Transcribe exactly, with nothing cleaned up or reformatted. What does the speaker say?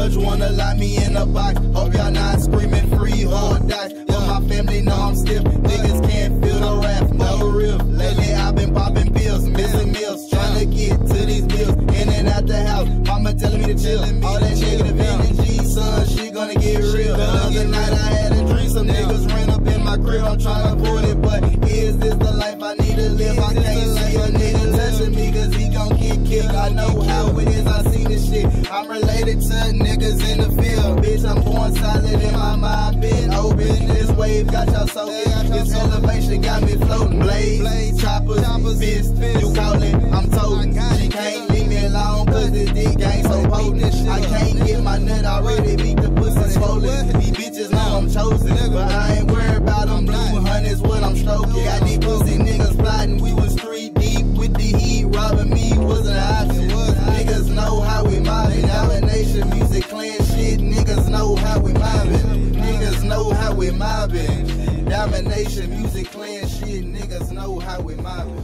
judge wanna lock me in a box. Hope y'all not screaming free Huldox. But my family know I'm stiff. Niggas can't feel the wrath, no riff. Lately I've been popping pills, missing meals, trying to get to these bills. In and out the house, mama telling me to chill. All that negative energy, son, she gonna get real. The other night I had a dream, some niggas ran up in my crib. I'm trying to pull it, but is this the life I need to live? I can't see a nigga touching me, cause he gon' get kicked. I know how it is, I see this shit. I'm related to niggas in the field. Bitch, I'm born solid in my mind, been open. This wave got y'all soaking. This elevation got me floating. Blades, choppers, fists, you call it, I'm toting. She can't leave me alone, cause this dick ain't so potent. I can't get my nut already, beat the pussy swollen. These bitches know I'm chosen, but I ain't worried about them blue hundreds, what I'm stroking. Got these pussy niggas plotting, we was three deep with the heat. Robbing me wasn't an option. Niggas know how we mobbing. Domination, music, clan shit. Niggas know how we mobbing. Niggas know how we mobbing. Domination, music, clan shit. Niggas know how we mobbing.